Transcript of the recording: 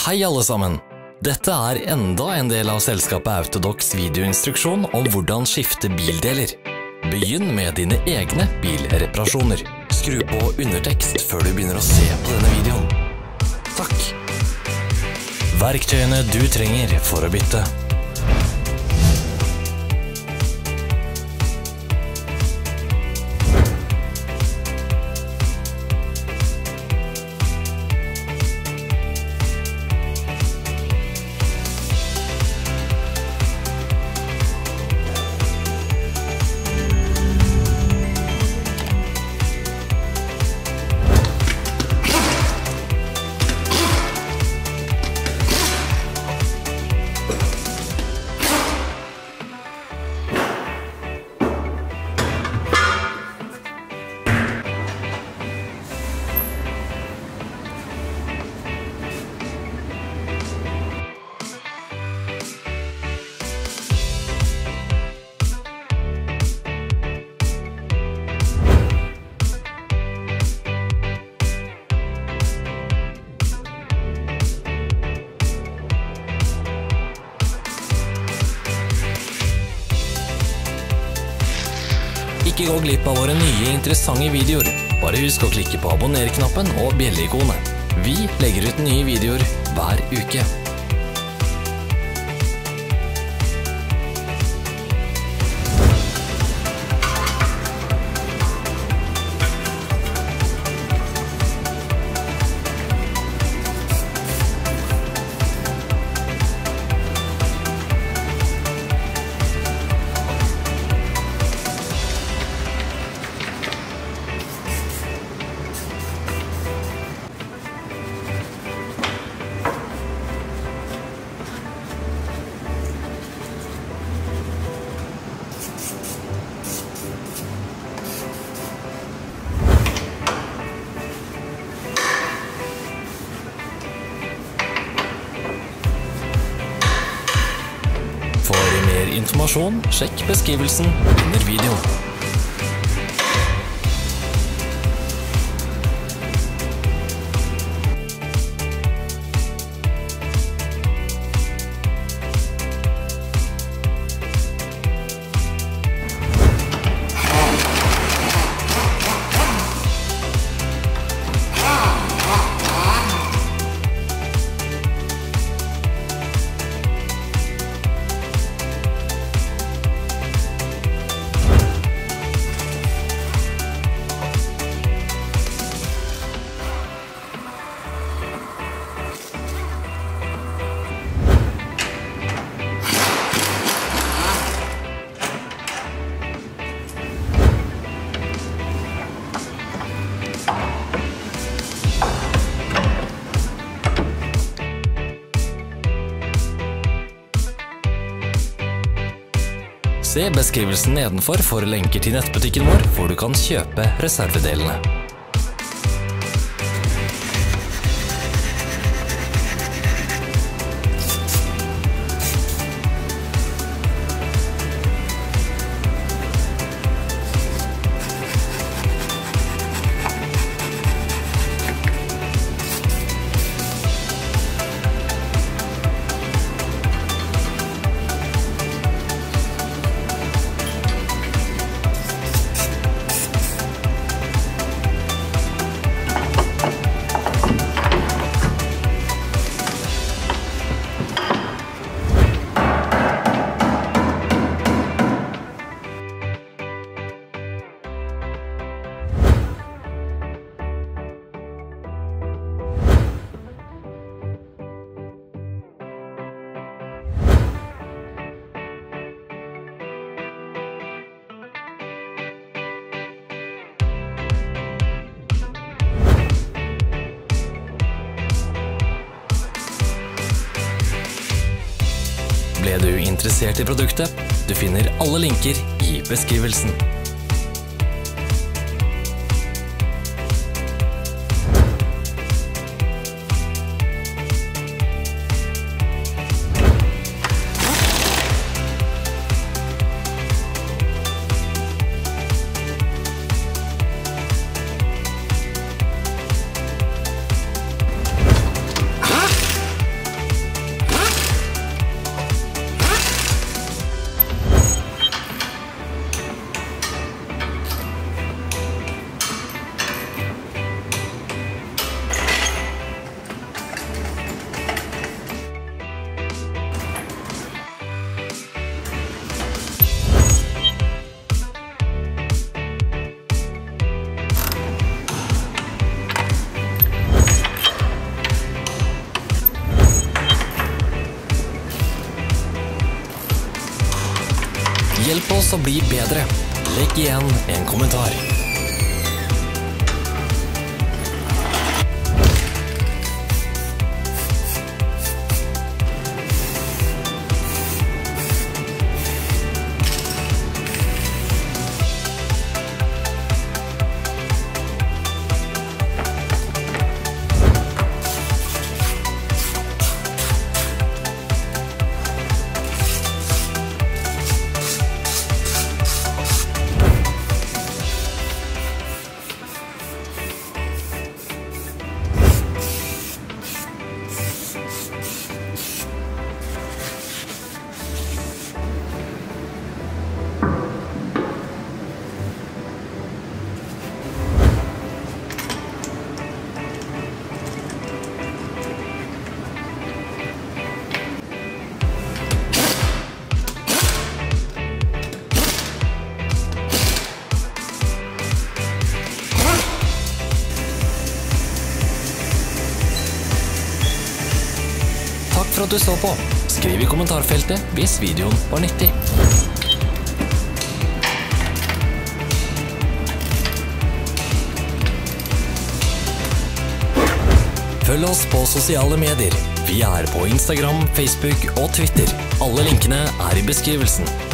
Hei alle sammen! Dette er enda en del av selskapet Autodox videoinstruksjon om hvordan skifte bildeler. Begynn med dine egne bilreparasjoner. Skru på undertekst før du begynner å se på denne videoen. Takk! Verktøyene du trenger for å bytte. Ikke gå glipp av våre nye interessante videoer. Bare husk å klikke på abonner-knappen og bjelle-ikonet. Vi legger ut nye videoer hver uke. For mer informasjon, sjekk beskrivelsen under videoen. Se beskrivelsen nedenfor for lenker til nettbutikken vår, hvor du kan kjøpe reservedelene. Ble du interessert i produktet? Du finner alle linker i beskrivelsen. Hjelp oss å bli bedre. Legg igjen en kommentar. Takk for at du så på. Skriv i kommentarfeltet hvis videoen var nyttig. Følg oss på sosiale medier. Vi er på Instagram, Facebook og Twitter. Alle linkene er i beskrivelsen.